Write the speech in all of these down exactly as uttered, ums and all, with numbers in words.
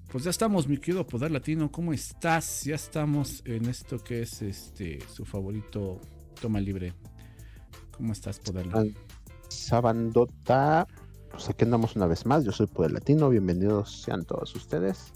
Pues ya estamos, mi querido Poder Latino, ¿cómo estás? Ya estamos en esto que es este su favorito toma libre. ¿Cómo estás, Poder Latino? Sabandota, pues aquí andamos una vez más. Yo soy Poder Latino, bienvenidos sean todos ustedes.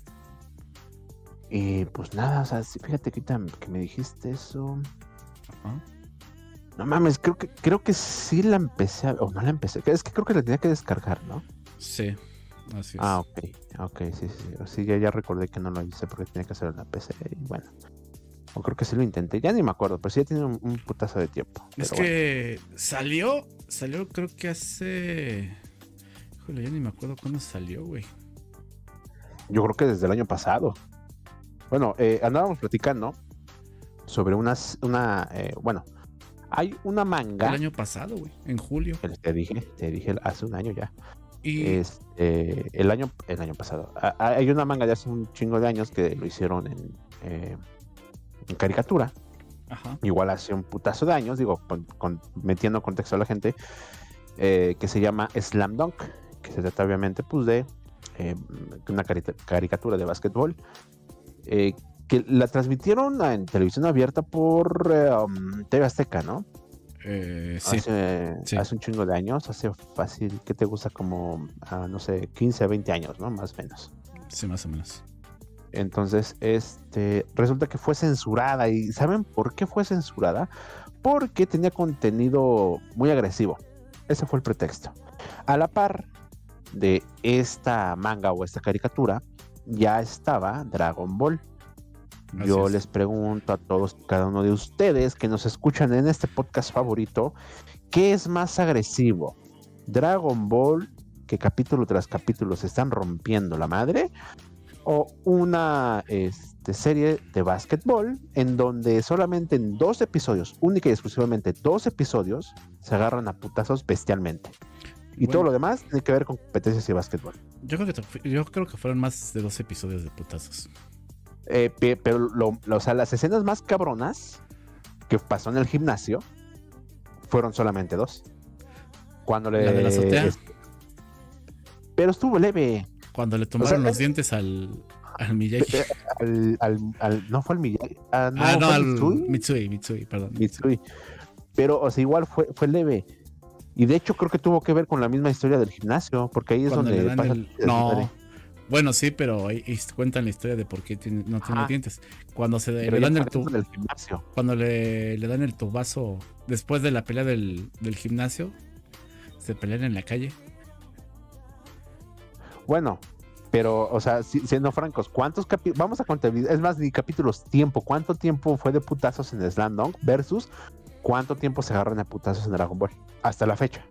Y pues nada, o sea, sí, fíjate que, que me dijiste eso. Ajá. No mames, creo que creo que sí la empecé a, o no la empecé, es que creo que la tenía que descargar, ¿no? Sí. Así es. Ah, ok, ok, sí, sí, sí, ya, ya recordé que no lo hice porque tenía que hacerlo en la P C y bueno, o creo que sí lo intenté, ya ni me acuerdo, pero sí ya tiene un, un putazo de tiempo. Es que bueno. salió, salió creo que hace, híjole, ya ni me acuerdo cuándo salió, güey. Yo creo que desde el año pasado. Bueno, eh, andábamos platicando sobre unas, una, eh, bueno, hay una manga. El año pasado, güey, en julio. Te dije, te dije hace un año ya. Y este, el año el año pasado hay una manga de hace un chingo de años que lo hicieron en, eh, en caricatura. Ajá. Igual hace un putazo de años, digo, con, con, metiendo contexto a la gente, eh, que se llama Slam Dunk, que se trata obviamente pues de eh, una caricatura de básquetbol, eh, que la transmitieron en televisión abierta por eh, um, T V Azteca, ¿no? Eh, sí, hace, sí. hace un chingo de años, hace fácil, ¿qué te gusta? Como, uh, no sé, quince, veinte años, ¿no? Más o menos. Sí, más o menos. Entonces, este, resulta que fue censurada. ¿Y saben por qué fue censurada? Porque tenía contenido muy agresivo. Ese fue el pretexto. A la par de esta manga o esta caricatura, ya estaba Dragon Ball. Así Yo es. les pregunto a todos, cada uno de ustedes que nos escuchan en este podcast favorito, ¿qué es más agresivo? ¿Dragon Ball, que capítulo tras capítulo se están rompiendo la madre? ¿O una este, serie de básquetbol en donde solamente en dos episodios, única y exclusivamente dos episodios, se agarran a putazos bestialmente? Y bueno, todo lo demás tiene que ver con competencias y básquetbol. Yo creo que, yo creo que fueron más de dos episodios de putazos. Eh, pero lo, lo, o sea, las escenas más cabronas que pasó en el gimnasio fueron solamente dos. Cuando le la de la azotea. Es, pero estuvo leve. Cuando le tomaron o sea, los dientes al, al Miyagi. Al, al, al, no fue al Miyagi. Ah, no, ah, no al Mitsui? Mitsui, Mitsui, perdón. Mitsui. Pero, o sea, igual fue, fue leve. Y de hecho creo que tuvo que ver con la misma historia del gimnasio, porque ahí es Cuando donde pasa el... No. Bueno, sí, pero ahí, ahí cuentan la historia de por qué tiene, no tiene ah, dientes. Cuando se le dan el tubo, cuando le, le dan el tubazo después de la pelea del, del gimnasio, se pelean en la calle. Bueno, pero, o sea, si, siendo francos, ¿cuántos capítulos? Vamos a contabilizar, es más, ni capítulos, tiempo. ¿Cuánto tiempo fue de putazos en Slam Dunk versus cuánto tiempo se agarran de putazos en Dragon Ball? Hasta la fecha.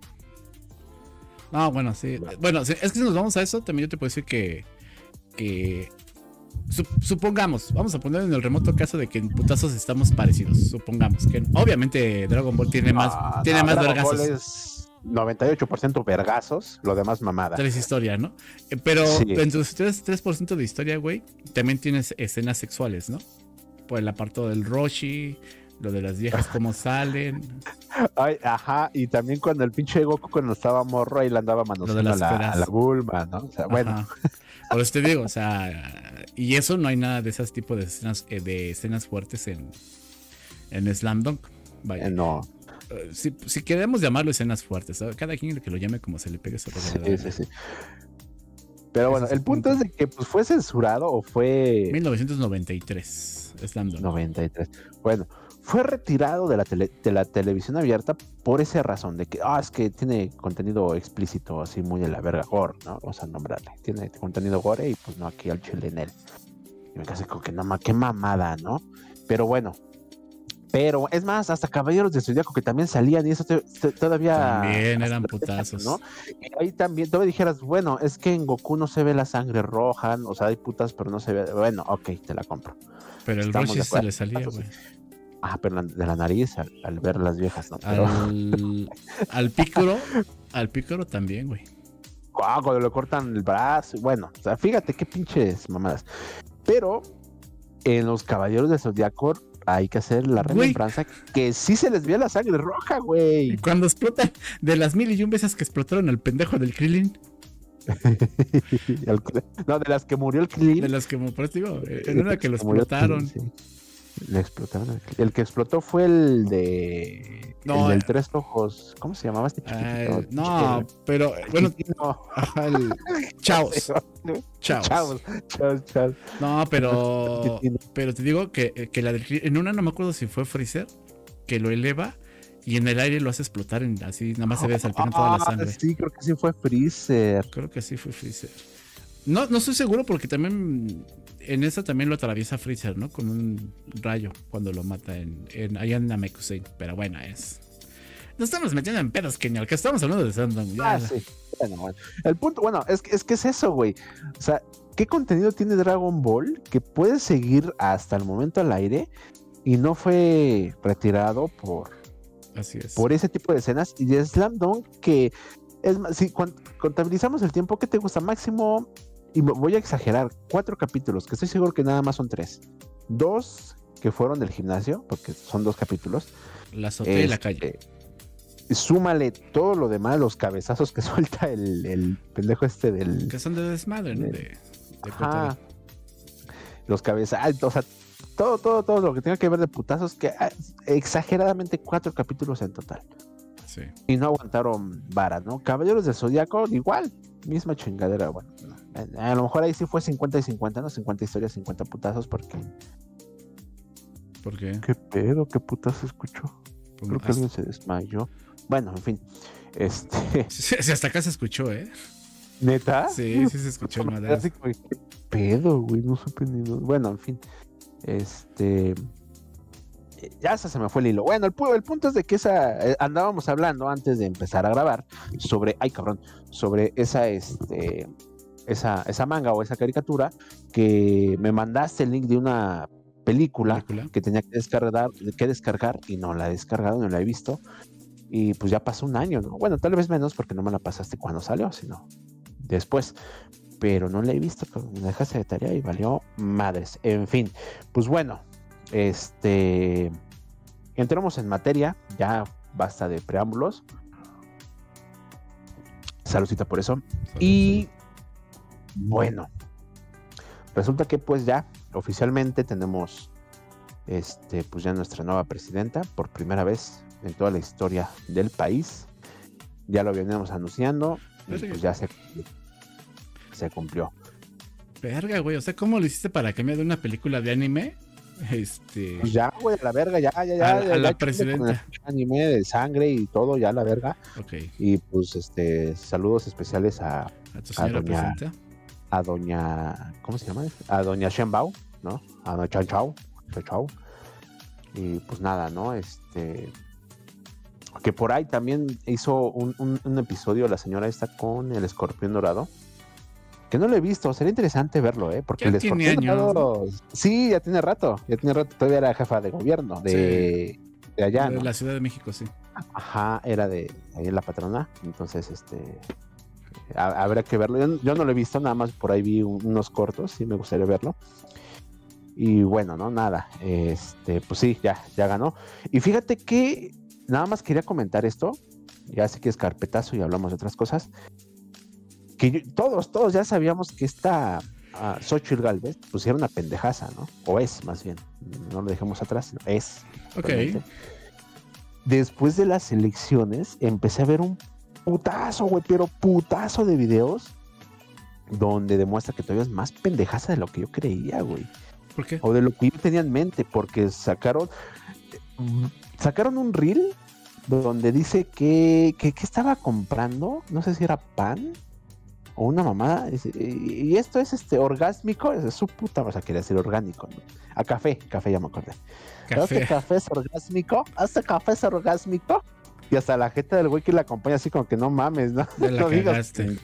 No, bueno, sí. Bueno, bueno, es que si nos vamos a eso, también yo te puedo decir que, que supongamos, vamos a poner en el remoto caso de que en putazos estamos parecidos. Supongamos que obviamente Dragon Ball tiene más, ah, tiene no, más Dragon vergazos. Ball es noventa y ocho por ciento vergazos, lo demás mamada. Tres historia, ¿no? Pero sí. En tus tres por ciento de historia, güey, también tienes escenas sexuales, ¿no? Por el apartado del Roshi, lo de las viejas, cómo salen. Ay, ajá, y también cuando el pinche Goku cuando estaba morro ahí le andaba manoseando a la, a la Bulma, ¿no? O sea, ajá. Bueno. Por eso te digo, o sea, y eso no hay nada de esos tipos de escenas, de escenas fuertes en, en Slam Dunk. Vaya. Eh, no. Uh, si, si queremos llamarlo escenas fuertes, ¿sabes? Cada quien que lo llame como se le pegue su sí, sí, sí. Pero bueno, el punto, punto es de que pues, fue censurado o fue... mil novecientos noventa y tres, Slam Dunk. noventa y tres. Bueno, fue retirado de la, tele, de la televisión abierta por esa razón, de que, ah, es que tiene contenido explícito, así muy de la verga, gore, ¿no? Vamos a nombrarle. Tiene contenido gore y pues no, aquí al chile en él. Y me casé con que no, qué mamada, ¿no? Pero bueno, pero es más, hasta Caballeros de Zodiaco que también salían y eso te, te, todavía... También eran putazos, ¿no? Y ahí también, todavía dijeras, bueno, es que en Goku no se ve la sangre roja, o sea, hay putas, pero no se ve, bueno, ok, te la compro. Pero el Roshi se le salía, güey. Ah, pero de la nariz al, al ver las viejas, ¿no? Pero... Al, al Pícoro, al Pícoro también, güey. Ah, cuando le cortan el brazo, bueno, o sea, fíjate qué pinches mamadas. Pero en los Caballeros de Zodiaco hay que hacer la remembranza que sí se les veía la sangre roja, güey. Cuando explota, de las mil y un veces que explotaron el pendejo del Krillin. El- no, de las que murió el Krillin. De las que, por eso digo, en una que lo explotaron. Sí. Le explotaron. El, el que explotó fue el de. No, el del eh, tres ojos. ¿Cómo se llamaba este chiquitito? ah, no, pero bueno, No. ajá, el Chaos. Chaos. Chavos, chavos, chavos. No, pero pero te digo que, que la del, en una no me acuerdo si fue Freezer, que lo eleva y en el aire lo hace explotar en, así, nada más se ve salpicar toda la sangre. Sí, creo que sí fue Freezer. Creo que sí fue Freezer. No, no estoy seguro porque también en esa también lo atraviesa Freezer, ¿no? Con un rayo cuando lo mata en, en allá en Namekusei. Pero bueno, es. Nos estamos metiendo en pedos, genial. Que estamos hablando de Sandom. Ah, sí. Bueno, bueno. El punto, bueno, es, es que es eso, güey. O sea, ¿qué contenido tiene Dragon Ball que puede seguir hasta el momento al aire y no fue retirado por, Así es. por ese tipo de escenas? Y de Slam Dunk, que es más, si contabilizamos el tiempo, ¿qué te gusta? Máximo, y voy a exagerar, cuatro capítulos, que estoy seguro que nada más son tres. Dos que fueron del gimnasio, porque son dos capítulos. La azotea este, y la calle. Súmale todo lo demás, los cabezazos que suelta el, el pendejo este del. Que son de desmadre, ¿no? De, de ajá. Los cabezazos, o sea, todo, todo, todo lo que tenga que ver de putazos, que exageradamente cuatro capítulos en total. Sí. Y no aguantaron vara, ¿no? Caballeros del Zodiaco, igual, misma chingadera, bueno. A lo mejor ahí sí fue cincuenta y cincuenta, ¿no? cincuenta historias, cincuenta putazos, porque. ¿Por qué? ¿Qué pedo? ¿Qué putazo escuchó? Creo que alguien se desmayó. Bueno, en fin. Este. Sí, sí, hasta acá se escuchó, ¿eh? ¿Neta? Sí, sí se escuchó el madre. ¿Qué pedo, güey? No supe ni. Bueno, en fin. Este. Ya se me fue el hilo. Bueno, el, el punto es de que esa. Eh, andábamos hablando antes de empezar a grabar sobre. Ay, cabrón. Sobre esa, este. Esa, esa manga o esa caricatura que me mandaste el link de una película, película que tenía que descargar, que descargar y no la he descargado, no la he visto. Y pues ya pasó un año, ¿no? Bueno, tal vez menos porque no me la pasaste cuando salió, sino después. Pero no la he visto, me dejaste de tarea y valió madres. En fin, pues bueno, este, entremos en materia, ya basta de preámbulos. Saludcita por eso. Salud, y salud. Bueno, resulta que pues ya oficialmente tenemos este, pues ya nuestra nueva presidenta por primera vez en toda la historia del país. Ya lo veníamos anunciando y pues ya se, se cumplió. Verga, güey, o sea, ¿cómo lo hiciste para cambiar de una película de anime? Este... Pues ya, güey, a la verga, ya, ya, ya. A, ya, a la ya presidenta. Anime de sangre y todo, ya la verga. Ok. Y pues, este, saludos especiales a... A tu señora a doña, presidenta. A doña... ¿Cómo se llama? A doña Shenbao, ¿no? A doña Chan Chao. Chao Chao. Y pues nada, ¿no? Este... Que por ahí también hizo un, un, un episodio la señora esta con el escorpión dorado. Que no lo he visto, sería interesante verlo, ¿eh? Porque ya el escorpión tiene años, dorado... ¿no? Sí, ya tiene rato. Ya tiene rato. Todavía era jefa de gobierno de, sí. de allá, de ¿no? la Ciudad de México, sí. Ajá, era de ahí en la patrona. Entonces, este... A, habrá que verlo. Yo, yo no lo he visto, nada más por ahí vi un, unos cortos. Sí, me gustaría verlo. Y bueno, no, nada. Este, pues sí, ya, ya ganó. Y fíjate que... Nada más quería comentar esto, ya sé que es carpetazo y hablamos de otras cosas, que yo, todos, todos ya sabíamos que esta uh, Xochitl Gálvez pues era una pendejaza, ¿no? O es, más bien, no lo dejemos atrás, no, es. Ok. Realmente. Después de las elecciones empecé a ver un putazo, güey, pero putazo de videos donde demuestra que todavía es más pendejaza de lo que yo creía, güey. ¿Por qué? O de lo que yo tenía en mente, porque sacaron... Sacaron un reel donde dice que, que, que estaba comprando, no sé si era pan o una mamada, y, y esto es este orgásmico, es su puta, o sea, quería decir orgánico, ¿no? A café, café ya me acordé. Café. Este café es orgásmico, este café es orgásmico, y hasta la jeta del güey que la acompaña así como que no mames, ¿no? Ya la no cagaste. Digas.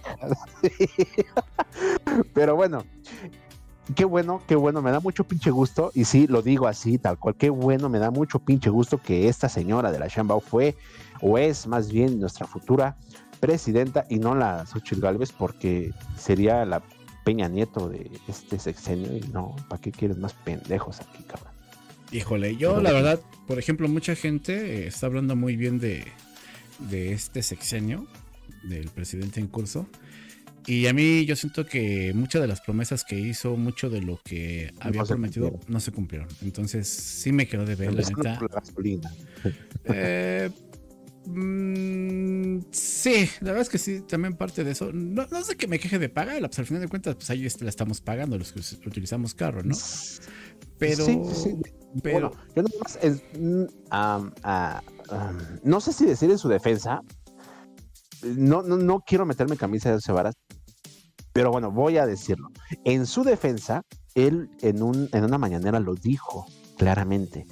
Pero bueno. Qué bueno, qué bueno, me da mucho pinche gusto, y sí, lo digo así, tal cual, qué bueno, me da mucho pinche gusto que esta señora de la Shenbao fue, o es más bien nuestra futura presidenta, y no la Xochitl Gálvez, porque sería la Peña Nieto de este sexenio, y no, ¿para qué quieres más pendejos aquí, cabrón? Híjole, yo Pero, la verdad, por ejemplo, mucha gente eh, está hablando muy bien de, de este sexenio, del presidente en curso. Y a mí yo siento que muchas de las promesas que hizo, mucho de lo que había No se prometido, cumplieron. no se cumplieron. Entonces sí me quedó de ver, la Empezando neta. por la gasolina. Eh, mm, sí, la verdad es que sí, también parte de eso. No, no sé que me queje de pagar, pues al final de cuentas, pues ahí este, la estamos pagando los que us- utilizamos carro, ¿no? Pero, Sí, sí. pero, Bueno, yo nada más es, mm, am, ah, am, no sé si decir en su defensa. No, no, no quiero meterme camisa de once varas, pero bueno, voy a decirlo. En su defensa, él en, un, en una mañanera lo dijo claramente.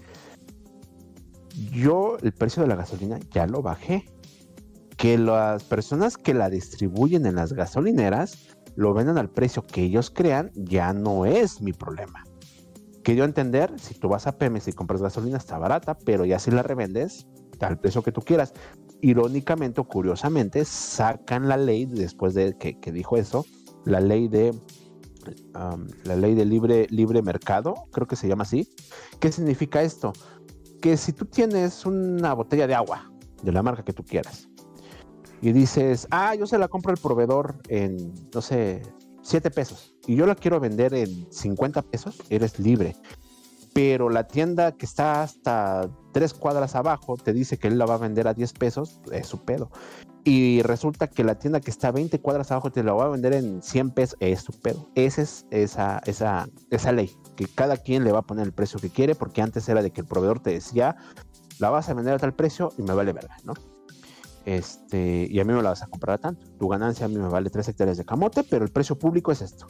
Yo el precio de la gasolina ya lo bajé. Que las personas que la distribuyen en las gasolineras lo venden al precio que ellos crean, ya no es mi problema. Que yo entender, si tú vas a Pemex y compras gasolina está barata, pero ya si la revendes al precio que tú quieras. Irónicamente o curiosamente, sacan la ley después de que, que dijo eso, la ley de um, la ley de libre, libre mercado, creo que se llama así. ¿Qué significa esto? Que si tú tienes una botella de agua de la marca que tú quieras y dices, ah, yo se la compro al proveedor en, no sé, siete pesos y yo la quiero vender en cincuenta pesos, eres libre. Pero la tienda que está hasta tres cuadras abajo te dice que él la va a vender a diez pesos, es su pedo. Y resulta que la tienda que está a veinte cuadras abajo te la va a vender en cien pesos, es su pedo. Esa es esa, esa, esa ley, que cada quien le va a poner el precio que quiere, porque antes era de que el proveedor te decía, la vas a vender a tal precio y me vale verga, ¿no? Este, y a mí me la vas a comprar a tanto. Tu ganancia a mí me vale tres hectáreas de camote, pero el precio público es esto.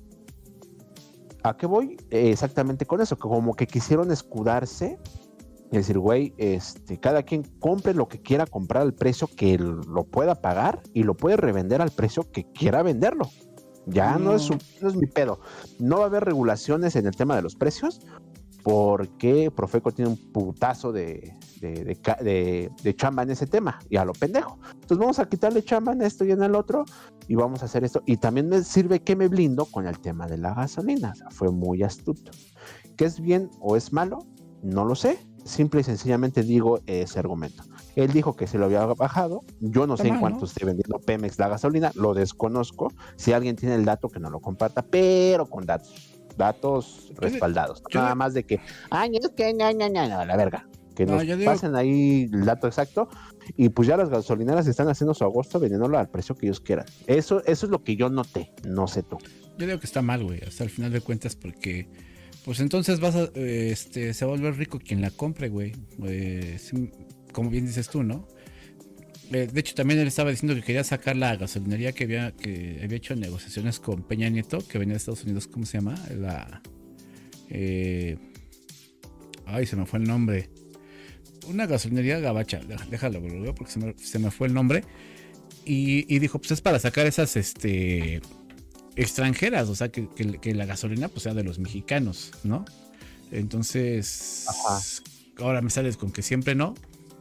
¿A qué voy? Eh, exactamente con eso, que como que quisieron escudarse y decir, güey, este, cada quien compre lo que quiera comprar al precio que lo pueda pagar y lo puede revender al precio que quiera venderlo. Ya no, no, es, su, no es mi pedo. No va a haber regulaciones en el tema de los precios porque Profeco tiene un putazo de, de, de, de, de chamba en ese tema y a lo pendejo. Entonces vamos a quitarle chamba en esto y en el otro y vamos a hacer esto. Y también me sirve que me blindo con el tema de la gasolina. O sea, fue muy astuto. ¿Qué es bien o es malo? No lo sé. Simple y sencillamente digo ese argumento. Él dijo que se lo había bajado. Yo no sé en cuánto esté vendiendo Pemex la gasolina. Lo desconozco. Si alguien tiene el dato, que no lo comparta, pero con datos. Datos respaldados. Yo Nada de... más de que, ay, es que, no, no, no, no, la verga. Que no, nos digo... pasen ahí el dato exacto. Y pues ya las gasolineras están haciendo su agosto vendiéndolo al precio que ellos quieran. Eso, eso es lo que yo noté. No sé tú. Yo digo que está mal, güey. Hasta el final de cuentas, porque pues entonces vas a, este, se va a volver rico quien la compre, güey. Eh, como bien dices tú, ¿no? Eh, de hecho, también él estaba diciendo que quería sacar la gasolinería que había, que había hecho negociaciones con Peña Nieto, que venía de Estados Unidos. ¿Cómo se llama? La... Eh, ay, se me fue el nombre. Una gasolinería gabacha. Déjalo, porque se me, se me fue el nombre. Y, y dijo, pues es para sacar esas, este... extranjeras, o sea, que, que, que la gasolina pues sea de los mexicanos, ¿no? Entonces, ajá, ahora me sales con que siempre no.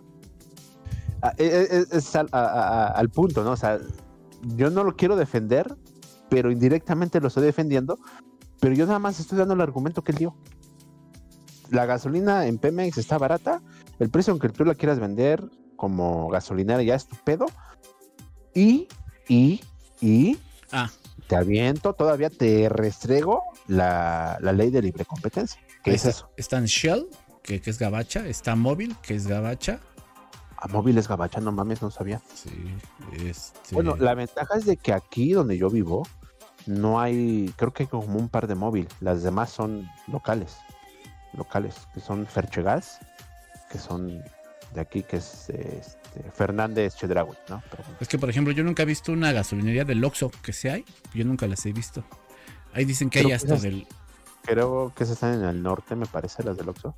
Ah, es, es al, a, a, al punto, ¿no? O sea, yo no lo quiero defender, pero indirectamente lo estoy defendiendo, pero yo nada más estoy dando el argumento que él dio. La gasolina en Pemex está barata, el precio aunque tú la quieras vender como gasolinera ya es tu pedo, y, y, y... Ah. Te aviento, todavía te restrego la, la ley de libre competencia. ¿Qué es eso? Está en Shell, que, que es gabacha, está Móvil, que es gabacha. ¿A Móvil es gabacha? No mames, no sabía. Sí, este... Bueno, la ventaja es de que aquí donde yo vivo no hay, creo que hay como un par de Móvil. Las demás son locales, locales, que son Ferchegas, que son de aquí, que es este, Fernández Chedraui, ¿no? Pero, es que, por ejemplo, yo nunca he visto una gasolinería del Oxxo que se hay. Yo nunca las he visto. Ahí dicen que hay hasta del... Creo que se están en el norte, me parece, las del Oxxo.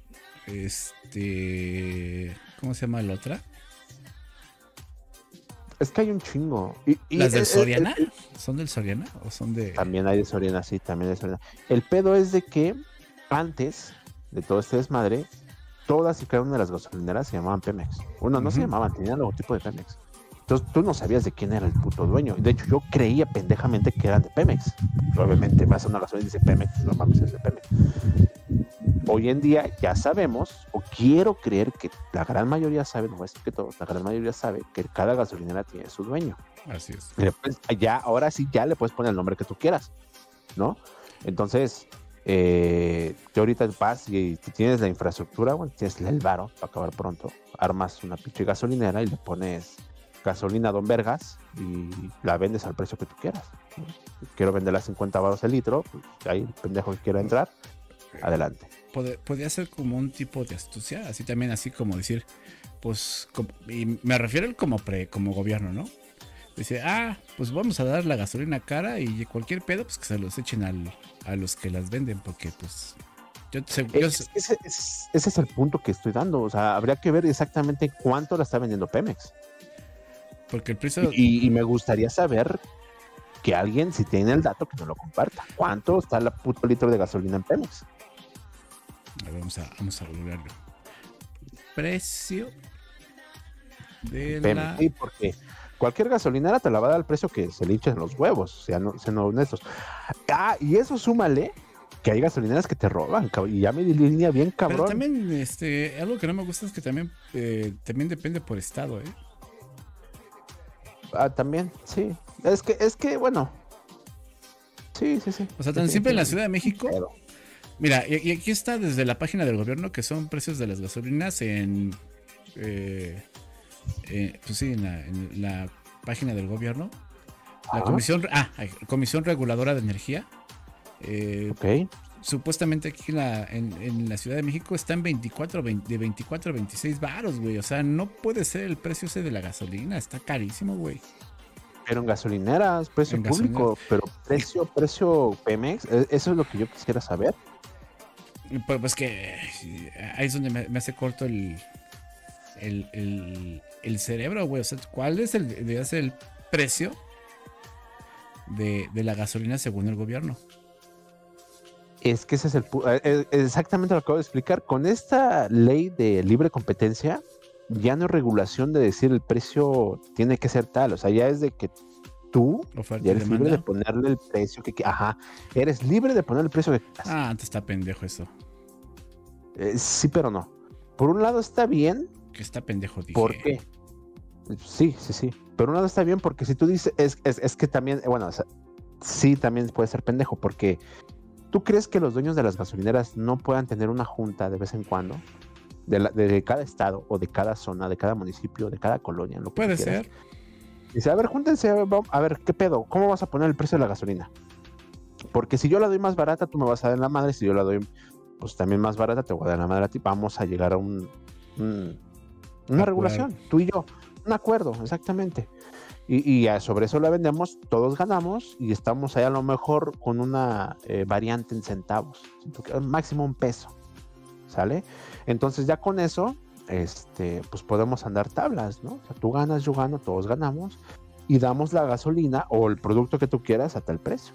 Este... ¿Cómo se llama la otra? Es que hay un chingo. Y, y ¿Las del el, Soriana? El, el, ¿Son del Soriana o son de...? También hay de Soriana, sí, también hay de Soriana. El pedo es de que antes de todo este desmadre, todas y cada una de las gasolineras se llamaban Pemex. Uno no uh-huh. se llamaban, tenían el logotipo de Pemex. Entonces tú no sabías de quién era el puto dueño. De hecho, yo creía pendejamente que eran de Pemex. Obviamente vas a una gasolina y dice Pemex, no mames, es de Pemex. hoy en día ya sabemos, o quiero creer que la gran mayoría sabe, no es que todos, la gran mayoría sabe que cada gasolinera tiene su dueño. Así es. Le puedes, ya, ahora sí, ya le puedes poner el nombre que tú quieras, ¿no? Entonces, eh, tú ahorita vas y si tienes la infraestructura, bueno, tienes el varo para acabar pronto, armas una pinche gasolinera y le pones gasolina Don Vergas y la vendes al precio que tú quieras, ¿no? Quiero venderla a cincuenta baros el litro, pues ahí el pendejo que quiera entrar, adelante. Pod- podría ser como un tipo de astucia, así también, así como decir, pues, como- y me refiero al como pre, como gobierno, ¿no? Dice, ah, pues vamos a dar la gasolina cara y cualquier pedo, pues que se los echen al, a los que las venden, porque pues yo, se- yo Es- ese, es- ese es el punto que estoy dando, o sea, habría que ver exactamente cuánto la está vendiendo Pemex. porque el precio, Y, y me gustaría saber que alguien, si tiene el dato, que no lo comparta. ¿Cuánto está la puto litro de gasolina en Pemex? a ver, vamos a, vamos a googlearlo. Precio de Pemex, la... sí, porque cualquier gasolinera te la va a dar al precio que se le hinchen los huevos, o sea, no, sean honestos. Ah, y eso súmale que hay gasolineras que te roban, cab- y ya me di línea bien Pero cabrón. también, este, algo que no me gusta es que también, eh, también depende por estado, ¿eh? Ah, también, sí. Es que, es que, bueno. Sí, sí, sí. O sea, tan siempre en la Ciudad de México. Pero, Mira, y, y aquí está desde la página del gobierno que son precios de las gasolinas en, eh, eh, pues sí, en la, en la página del gobierno. La ajá, comisión, ah, ay, Comisión Reguladora de Energía. eh, ok. Supuestamente aquí en la, en, en la Ciudad de México está en veinticuatro, veinte, de veinticuatro a veintiséis varos, güey. O sea, no puede ser el precio ese de la gasolina. Está carísimo, güey. Pero en gasolineras, precio En público, pero precio, precio Pemex, e- eso es lo que yo quisiera saber. Y Pues, pues que eh, ahí es donde me, me hace corto el, el, el, el cerebro, güey. O sea, ¿cuál es el, debe ser el precio de, de la gasolina según el gobierno? Es que ese es el pu- eh, eh, exactamente lo que acabo de explicar. Con esta ley de libre competencia, ya no hay regulación de decir el precio tiene que ser tal. O sea, ya es de que tú Oferta ya y eres libre de demanda. ponerle el precio que quieras. Ajá, eres libre de poner el precio que quieras. Ah, antes está pendejo eso. Eh, sí, pero no. Por un lado está bien, Que está pendejo, dije. ¿por qué? Sí, sí, sí. Por un lado está bien porque si tú dices, es, es, es que también, eh, bueno, o sea, sí, también puede ser pendejo porque ¿tú crees que los dueños de las gasolineras no puedan tener una junta de vez en cuando? De, la- de cada estado o de cada zona, de cada municipio, de cada colonia, lo que Puede tú quieras. ser. Dice, a ver, júntense, a ver, vamos- a ver, ¿qué pedo? ¿Cómo vas a poner el precio de la gasolina? Porque si yo la doy más barata, tú me vas a dar la madre. Si yo la doy, pues también más barata, te voy a dar la madre a ti. Vamos a llegar a un, un- una Acuerdo. regulación, tú y yo. Un acuerdo, exactamente. Y, y ya sobre eso la vendemos, todos ganamos y estamos ahí a lo mejor con una eh, variante en centavos, máximo un peso, ¿sale? Entonces ya con eso, este, pues podemos andar tablas, ¿no? O sea, tú ganas, yo gano, todos ganamos y damos la gasolina o el producto que tú quieras a tal precio.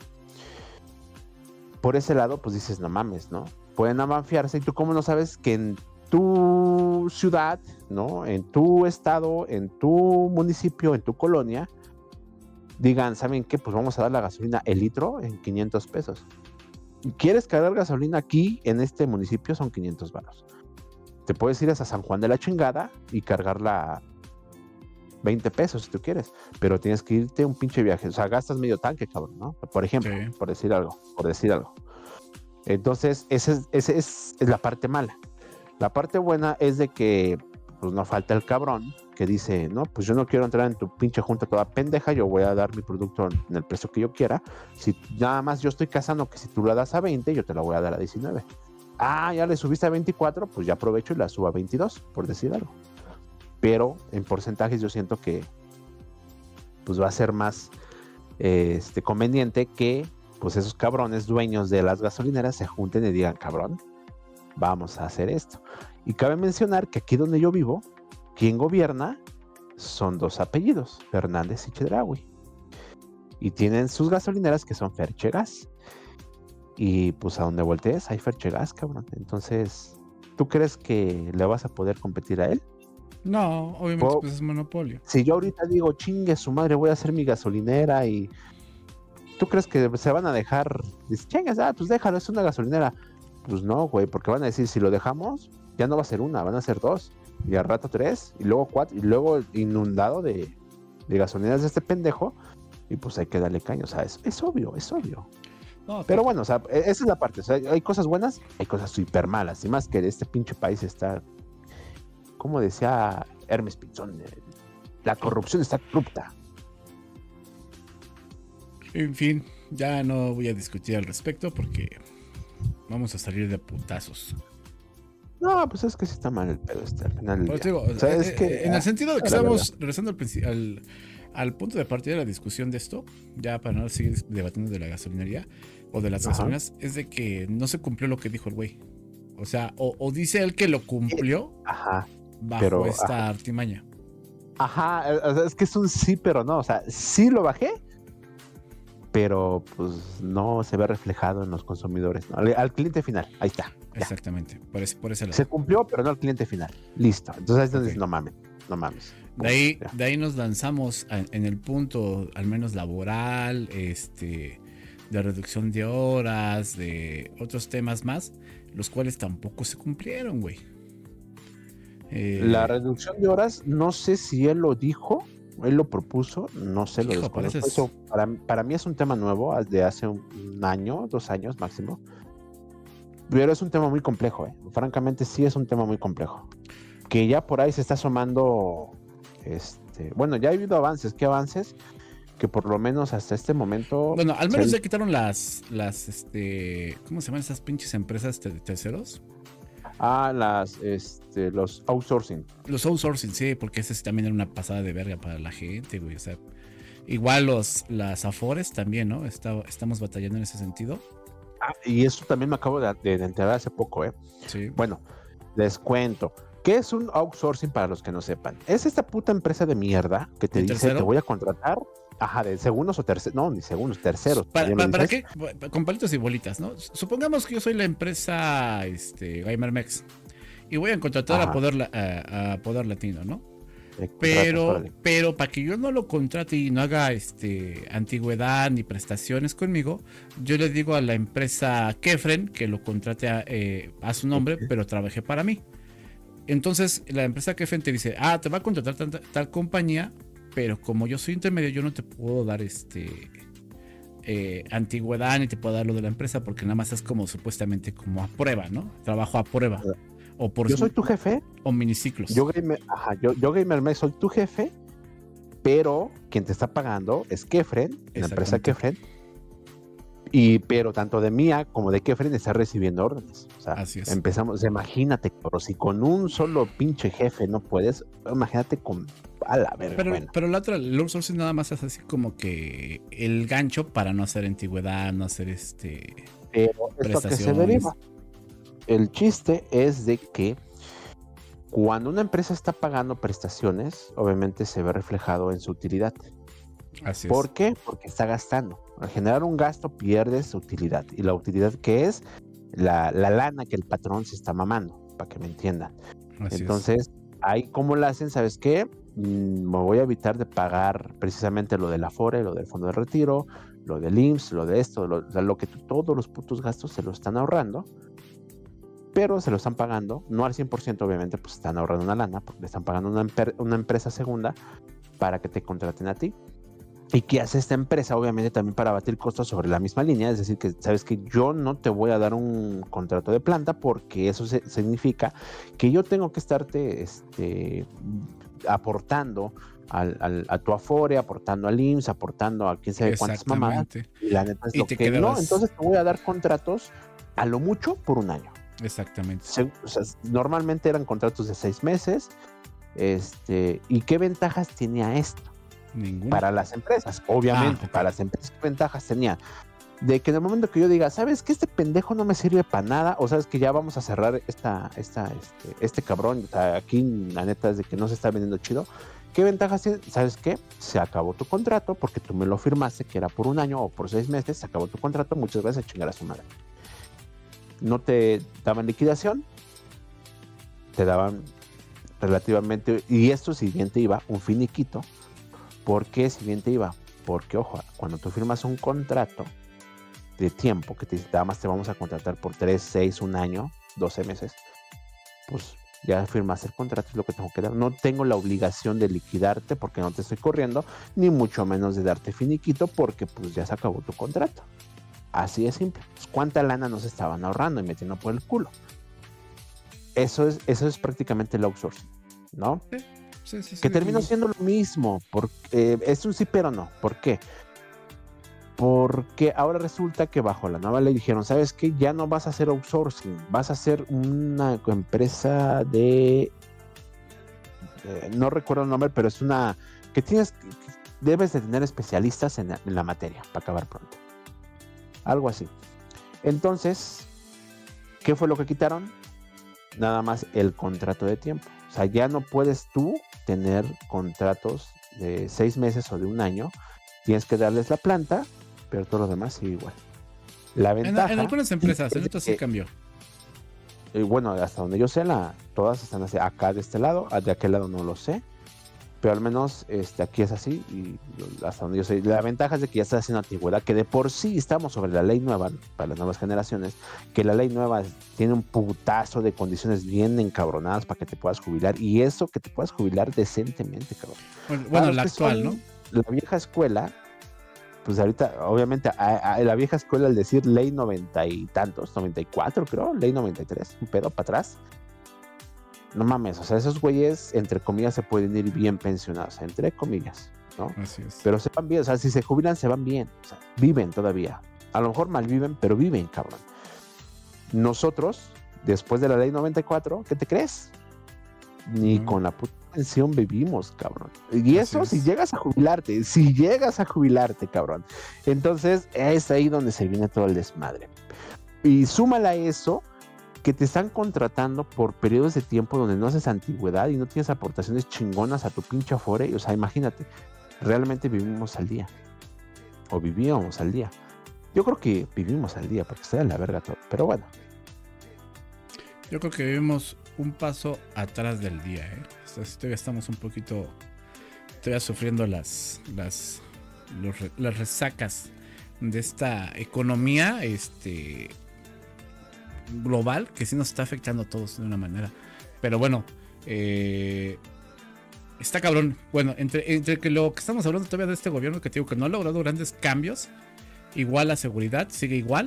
Por ese lado, pues dices, no mames, ¿no? Pueden amafiarse y tú cómo no sabes que en tu ciudad, ¿no? En tu estado, en tu municipio, en tu colonia, digan, ¿saben qué? Pues vamos a dar la gasolina el litro en quinientos pesos. ¿Quieres cargar gasolina aquí en este municipio? Son quinientos varos. Te puedes ir hasta San Juan de la chingada y cargarla veinte pesos si tú quieres, pero tienes que irte un pinche viaje, o sea, gastas medio tanque, cabrón, ¿no? Por ejemplo, Sí. por decir algo, por decir algo. Entonces, esa es, ese es, es la parte mala. La parte buena es de que pues no falta el cabrón que dice, no, pues yo no quiero entrar en tu pinche junta toda pendeja, yo voy a dar mi producto en el precio que yo quiera. Si nada más yo estoy casando que si tú la das a veinte, yo te la voy a dar a diecinueve. Ah, ya le subiste a veinticuatro, pues ya aprovecho y la subo a veintidós, por decir algo. Pero en porcentajes yo siento que pues va a ser más eh, este, conveniente que pues esos cabrones dueños de las gasolineras se junten y digan, cabrón, vamos a hacer esto. Y cabe mencionar que aquí donde yo vivo, quien gobierna son dos apellidos, Fernández y Chedraui. Y tienen sus gasolineras que son Ferchegas. Y pues a donde voltees hay Ferchegas, cabrón. Entonces, ¿tú crees que le vas a poder competir a él? No, obviamente Oh. pues es monopolio. Si yo ahorita digo, chingue su madre, voy a hacer mi gasolinera y... ¿Tú crees que se van a dejar? Dices, chingas, ah, pues déjalo, es una gasolinera. Pues no, güey, porque van a decir, si lo dejamos, ya no va a ser una, van a ser dos, y al rato tres, y luego cuatro, y luego inundado de, de gasolineras de este pendejo, y pues hay que darle caño, o sea, es, es obvio, es obvio. No, pero bueno, o sea, esa es la parte, o sea, hay cosas buenas, hay cosas súper malas, y más que este pinche país está, como decía Hermes Pinzón, la corrupción está corrupta. En fin, ya no voy a discutir al respecto porque vamos a salir de putazos. No, pues es que sí está mal el pedo este al final. Pues digo, o sea, es que, en el sentido de que estamos regresando al, al, al punto de partida de la discusión de esto, ya para no seguir debatiendo de la gasolinería o de las Ajá. gasolineras, es de que no se cumplió lo que dijo el güey. O sea, o, o dice él que lo cumplió Ajá, bajo pero, esta ajá. artimaña. Ajá, o sea, es que es un sí, pero no. O sea, sí lo bajé, pero pues no se ve reflejado en los consumidores, ¿no? al, al cliente final, ahí está. Ya. Exactamente, por ese, por ese lado. Se cumplió, pero no al cliente final. Listo. Entonces, entonces okay. no mames, no mames. De ahí, de ahí nos lanzamos a, en el punto, al menos laboral, este, de reducción de horas, de otros temas más, los cuales tampoco se cumplieron, güey. Eh, la reducción de horas, no sé si él lo dijo, él lo propuso, no sé, hijo, lo desconozco. Es... Eso para, para mí es un tema nuevo, de hace un, un año, dos años máximo. Pero es un tema muy complejo, ¿eh? Francamente sí es un tema muy complejo. Que ya por ahí se está asomando, este, bueno, ya ha habido avances, ¿qué avances? Que por lo menos hasta este momento... Bueno, al menos se... ya quitaron las, las, este, ¿cómo se llaman esas pinches empresas de terceros? Ah, las, este, los outsourcing. Los outsourcing, sí, porque ese también era una pasada de verga para la gente, güey, o sea, igual los, las Afores también, ¿no? Está, estamos batallando en ese sentido. Ah, y eso también me acabo de, de enterar hace poco, ¿eh? Sí. Bueno, les cuento. ¿Qué es un outsourcing para los que no sepan? Es esta puta empresa de mierda que te dice tercero? Te voy a contratar. Ajá, de segundos o terceros. No, ni segundos, terceros. ¿Para, para, ¿para qué? Con palitos y bolitas, ¿no? Supongamos que yo soy la empresa este, Gamermex y voy a contratar a poder, a, a poder Latino, ¿no? Pero, pero para que yo no lo contrate y no haga este antigüedad ni prestaciones conmigo, yo le digo a la empresa Kefren que lo contrate a, eh, a su nombre, okay. pero trabajé para mí. Entonces la empresa Kefren te dice, ah, te va a contratar tal, tal compañía, pero como yo soy intermedio, yo no te puedo dar este eh, antigüedad ni te puedo dar lo de la empresa porque nada más es como supuestamente como a prueba, ¿no? Trabajo a prueba. O por yo soy tu jefe. O miniciclos. Yo, gamer, ajá, yo, yo GamerMex soy tu jefe, pero quien te está pagando es Kefren, la empresa Kefren. Y, pero tanto de Mía como de Kefren está recibiendo órdenes. O sea, así es. Empezamos, imagínate, pero si con un solo pinche jefe no puedes, imagínate con a la verga. Pero, bueno. pero la otra, el outsourcing nada más es así como que el gancho para no hacer antigüedad, no hacer este pero esto que se deriva. El chiste es de que cuando una empresa está pagando prestaciones, obviamente se ve reflejado en su utilidad. Así ¿Por es. qué? Porque está gastando. Al generar un gasto pierdes su utilidad. ¿Y la utilidad qué es? La, la lana que el patrón se está mamando, para que me entiendan. Así Entonces, es. ahí cómo lo hacen, ¿sabes qué? Mm, me voy a evitar de pagar precisamente lo del Afore, lo del fondo de retiro, lo del I M S S, lo de esto, lo, o sea, lo que todos los putos gastos se lo están ahorrando. Pero se lo están pagando, no al cien por ciento obviamente, pues están ahorrando una lana, porque le están pagando una, una empresa segunda para que te contraten a ti. ¿Y qué hace esta empresa? Obviamente también para abatir costos sobre la misma línea, es decir, que sabes que yo no te voy a dar un contrato de planta porque eso se, significa que yo tengo que estarte este, aportando al, al, a tu Afore, aportando al I M S S, aportando a quién sabe cuántas mamadas. Y la neta es y lo te que quedabas... no, entonces te voy a dar contratos a lo mucho por un año. Exactamente. Se, o sea, normalmente eran contratos de seis meses. Este, ¿y qué ventajas tenía esto? Ninguna. Para las empresas, obviamente, ah, okay. Para las empresas, ¿qué ventajas tenía? De que en el momento que yo diga, ¿sabes que este pendejo no me sirve para nada? O sabes que ya vamos a cerrar esta, esta, este, este cabrón. O sea, aquí la neta es de que no se está vendiendo chido. ¿Qué ventajas tiene? ¿Sabes qué? Se acabó tu contrato porque tú me lo firmaste, que era por un año o por seis meses. Se acabó tu contrato, muchas veces a chingar a su madre. No te daban liquidación, te daban relativamente, y esto si bien te iba un finiquito. ¿Por qué si bien te iba? Porque, ojo, cuando tú firmas un contrato, de tiempo, que te dice, nada más te vamos a contratar por tres, seis, un año, doce meses, pues ya firmaste el contrato, es lo que tengo que dar. No tengo la obligación de liquidarte porque no te estoy corriendo, ni mucho menos de darte finiquito porque pues ya se acabó tu contrato. Así de simple. Pues, ¿cuánta lana nos estaban ahorrando y metiendo por el culo? Eso es, eso es prácticamente el outsourcing, ¿no? Sí, sí, sí, sí, que terminó siendo lo mismo. Porque, eh, es un sí pero no. ¿Por qué? Porque ahora resulta que bajo la nueva ley dijeron, ¿sabes qué? Ya no vas a hacer outsourcing, vas a hacer una empresa de... Eh, no recuerdo el nombre, pero es una... que tienes... debes de tener especialistas en la, en la materia, para acabar pronto. Algo así. Entonces, ¿qué fue lo que quitaron? Nada más el contrato de tiempo. O sea, ya no puedes tú tener contratos de seis meses o de un año. Tienes que darles la planta, pero todo lo demás sigue igual. La ventaja... En, en algunas empresas, en otras sí cambió. Eh, bueno, hasta donde yo sé, la, todas están así. Acá de este lado, de aquel lado no lo sé. Pero al menos este, aquí es así. Y hasta donde yo sé, la ventaja es de que ya está haciendo antigüedad, que de por sí estamos sobre la ley nueva para las nuevas generaciones, que la ley nueva tiene un putazo de condiciones bien encabronadas para que te puedas jubilar. Y eso, que te puedas jubilar decentemente, cabrón. Bueno, bueno la actual, ¿no? La vieja escuela, pues ahorita, obviamente, a, a la vieja escuela, al decir ley noventa y tantos, noventa y cuatro creo, ley noventa y tres, un pedo para atrás. No mames, o sea, esos güeyes, entre comillas, se pueden ir bien pensionados, entre comillas, ¿no? Así es. Pero se van bien, o sea, si se jubilan, se van bien, o sea, viven todavía. A lo mejor mal viven, pero viven, cabrón. Nosotros, después de la ley noventa y cuatro, ¿qué te crees? Ni mm. con la puta pensión vivimos, cabrón. Y eso si llegas a jubilarte, si llegas a jubilarte, cabrón. Entonces, es ahí donde se viene todo el desmadre. Y súmala a eso, que te están contratando por periodos de tiempo donde no haces antigüedad y no tienes aportaciones chingonas a tu pinche afore. O sea, imagínate, realmente vivimos al día. O vivíamos al día. Yo creo que vivimos al día, porque está de la verga todo. Pero bueno. Yo creo que vivimos un paso atrás del día, ¿eh? O sea, todavía estamos un poquito, todavía sufriendo las, las, los, las resacas de esta economía, este... global, que sí nos está afectando a todos de una manera. Pero bueno, eh, está cabrón. Bueno, entre, entre que lo que estamos hablando todavía de este gobierno, que te digo que no ha logrado grandes cambios, igual la seguridad sigue igual.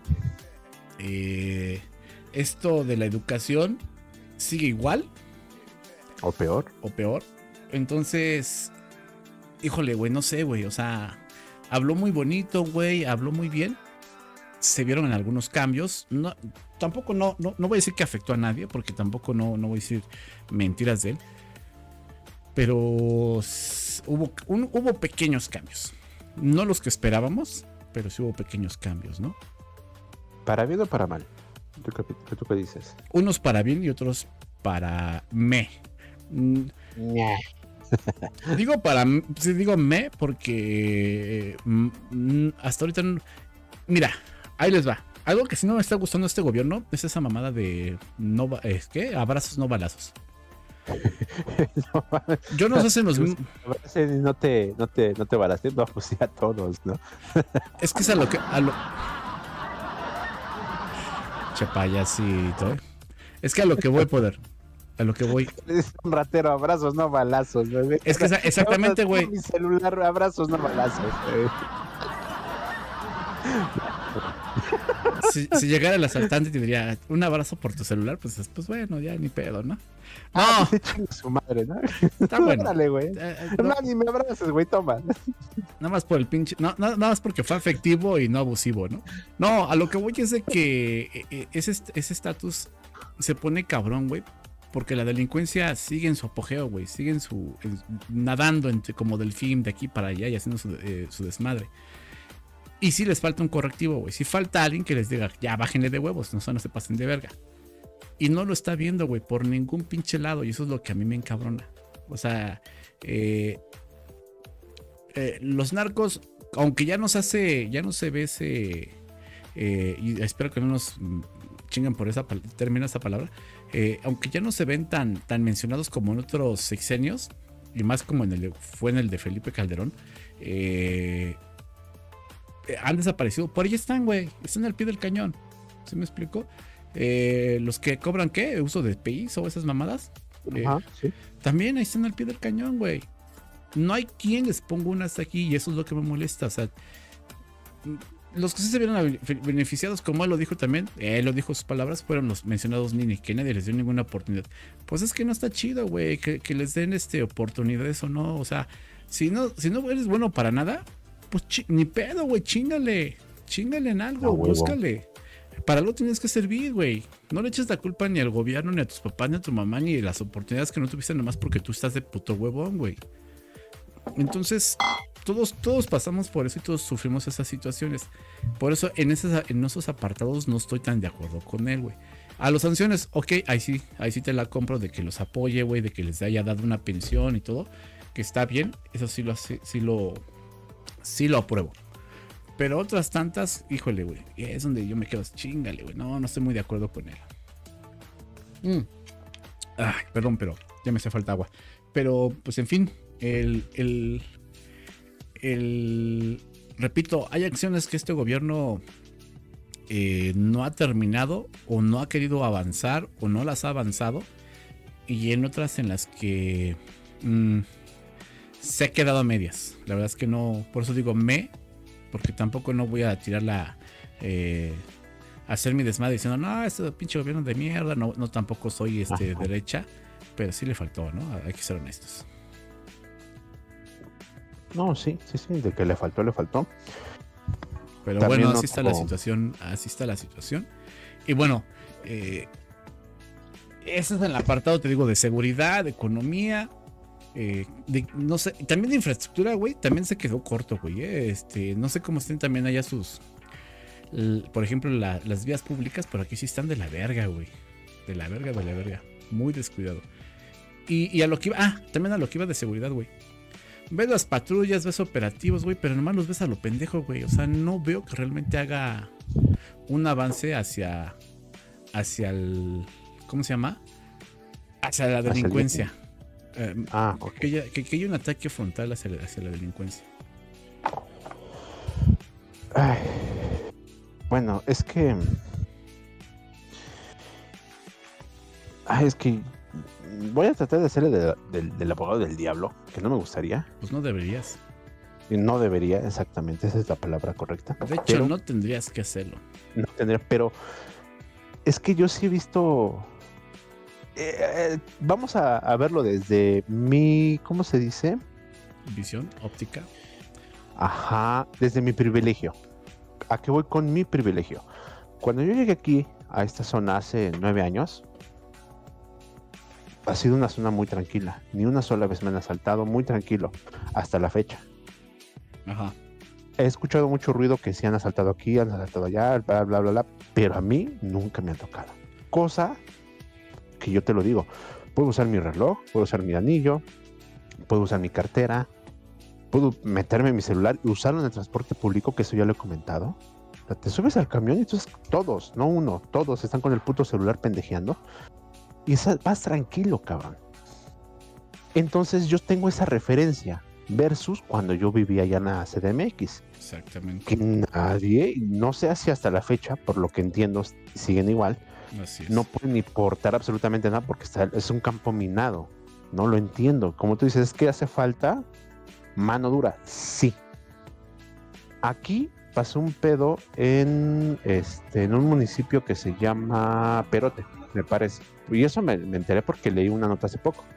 Eh, esto de la educación sigue igual. O peor. O peor. Entonces, híjole, güey, no sé, güey. O sea, habló muy bonito, güey, habló muy bien. Se vieron en algunos cambios. No, tampoco no, no, no voy a decir que afectó a nadie, porque tampoco no, no voy a decir mentiras de él. Pero hubo, un, hubo pequeños cambios. No los que esperábamos, pero sí hubo pequeños cambios, ¿no? ¿Para bien o para mal? ¿Tú qué, tú qué dices? Unos para bien y otros para me. Nah. Digo para, sí, digo me porque mm, hasta ahorita, mira, ahí les va. Algo que sí no me está gustando este gobierno es esa mamada de no, es que abrazos no balazos. No, yo no sé si los no te no te no te balaste, no, pues sí a todos, ¿no? Es que es a lo que a lo che payasito, ¿eh? Es que a lo que voy, poder. A lo que voy. Es un ratero, abrazos, no balazos, ¿no? Es que exactamente, güey. Mi celular, abrazos, no balazos, güey. Si, si llegara el asaltante y te diría un abrazo por tu celular, pues, pues bueno, ya ni pedo, ¿no? No. Ah, pues su madre, ¿no? Está bueno. Dale, güey. Eh, no, no, ni me abraces, güey, toma. Nada más por el pinche. No, no, nada más porque fue afectivo y no abusivo, ¿no? No, a lo que voy es de que ese estatus se pone cabrón, güey. Porque la delincuencia sigue en su apogeo, güey. Sigue en su. En, nadando entre, como delfín de aquí para allá y haciendo su, eh, su desmadre. Y sí les falta un correctivo, güey. Si falta alguien que les diga, ya bájenle de huevos, no, no se pasen de verga. Y no lo está viendo, güey, por ningún pinche lado. Y eso es lo que a mí me encabrona. O sea, eh, eh, los narcos, aunque ya nos hace, ya no se ve ese. Eh, y espero que no nos chingan por esa termina esa palabra. Eh, aunque ya no se ven tan, tan mencionados como en otros sexenios, y más como en el fue en el de Felipe Calderón. Eh, eh, han desaparecido. Por ahí están, güey. Están al pie del cañón. ¿Sí me explico? Eh, los que cobran, ¿qué? Uso de P I S o esas mamadas. Eh, Ajá, sí. También ahí están al pie del cañón, güey. No hay quien les ponga una hasta aquí y eso es lo que me molesta. O sea, los que sí se vieron beneficiados, como él lo dijo también, él lo dijo sus palabras, fueron los mencionados Nini, que nadie les dio ninguna oportunidad. Pues es que no está chido, güey, que, que les den este oportunidades o no. O sea, si no, si no eres bueno para nada, pues ni pedo, güey, chingale. Chingale en algo, no, búscale. Para algo tienes que servir, güey. No le eches la culpa ni al gobierno, ni a tus papás, ni a tu mamá, ni de las oportunidades que no tuviste nomás porque tú estás de puto huevón, güey. Entonces, todos, todos pasamos por eso y todos sufrimos esas situaciones. Por eso en, esas, en esos apartados no estoy tan de acuerdo con él, güey. A los sanciones, ok, ahí sí, ahí sí te la compro de que los apoye, güey, de que les haya dado una pensión y todo, que está bien, eso sí lo hace, sí lo, sí lo apruebo. Pero otras tantas, híjole, güey, es donde yo me quedo, chingale, güey, no, no estoy muy de acuerdo con él. Mm. Ay, perdón, pero ya me hace falta agua. Pero, pues en fin, el, el, el, repito, hay acciones que este gobierno eh, no ha terminado o no ha querido avanzar o no las ha avanzado, y en otras en las que mmm, se ha quedado a medias. La verdad es que no, por eso digo me, porque tampoco no voy a tirar la eh, hacer mi desmadre diciendo no, este pinche gobierno de mierda, no, no tampoco soy este Ajá. derecha, pero sí le faltó, ¿no? Hay que ser honestos. No, sí, sí, sí, de que le faltó, le faltó. Pero También bueno, así no está tuvo... la situación, así está la situación. Y bueno, eh, ese es el apartado, te digo, de seguridad, de economía, eh, de, no sé, también de infraestructura, güey, también se quedó corto, güey. Eh, este, no sé cómo estén también allá sus, l, por ejemplo, la, las vías públicas, pero aquí sí están de la verga, güey. De la verga, de la verga. Muy descuidado. Y, y a lo que iba, ah, también a lo que iba de seguridad, güey. Ves las patrullas, ves operativos, güey, pero nomás los ves a lo pendejo, güey. O sea, no veo que realmente haga un avance hacia, hacia el, ¿cómo se llama? Hacia la delincuencia. Eh, ah, okay. que, haya, que, que haya un ataque frontal hacia, hacia la delincuencia. Ay, bueno, es que... Ay, es que... Voy a tratar de hacerle de, de, del abogado del diablo, que no me gustaría. Pues no deberías. No debería, exactamente, esa es la palabra correcta. De hecho, pero, no tendrías que hacerlo. No tendría, pero es que yo sí he visto... Eh, eh, vamos a, a verlo desde mi... ¿Cómo se dice? Visión óptica. Ajá, desde mi privilegio. ¿A qué voy con mi privilegio? Cuando yo llegué aquí, a esta zona hace nueve años... Ha sido una zona muy tranquila. Ni una sola vez me han asaltado, muy tranquilo. Hasta la fecha. Ajá. He escuchado mucho ruido que se han asaltado aquí, han asaltado allá, bla, bla, bla, bla. Pero a mí nunca me han tocado. Cosa que yo te lo digo. Puedo usar mi reloj, puedo usar mi anillo, puedo usar mi cartera, puedo meterme en mi celular y usarlo en el transporte público, que eso ya lo he comentado. O sea, te subes al camión y entonces todos, no uno, todos están con el puto celular pendejeando. Y vas tranquilo, cabrón. Entonces yo tengo esa referencia versus cuando yo vivía allá en la C D M X. Exactamente. Que nadie, no sé si hasta la fecha, por lo que entiendo, siguen igual. Así es. No pueden ni portar absolutamente nada porque está, es un campo minado. No lo entiendo. Como tú dices, ¿es que hace falta mano dura? Sí. Aquí pasó un pedo en, este, en un municipio que se llama Perote, me parece. Y eso me, me enteré porque leí una nota hace poco.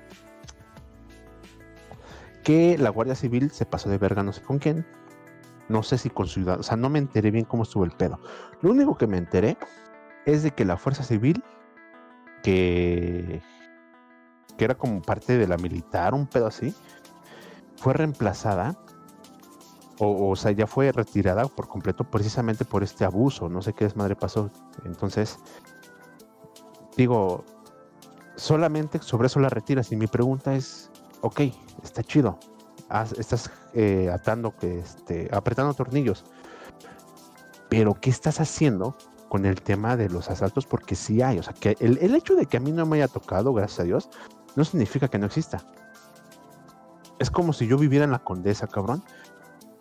Que la Guardia Civil se pasó de verga no sé con quién. No sé si con ciudadanos. O sea, no me enteré bien cómo estuvo el pedo. Lo único que me enteré es de que la Fuerza Civil, que, que era como parte de la militar, un pedo así, fue reemplazada. O, o sea, ya fue retirada por completo precisamente por este abuso. No sé qué desmadre pasó. Entonces, digo... solamente sobre eso la retiras y mi pregunta es, ok, está chido, Haz, estás eh, atando, que este, apretando tornillos, pero ¿qué estás haciendo con el tema de los asaltos? Porque sí hay, o sea, que el, el hecho de que a mí no me haya tocado, gracias a Dios, no significa que no exista. Es como si yo viviera en la Condesa, cabrón,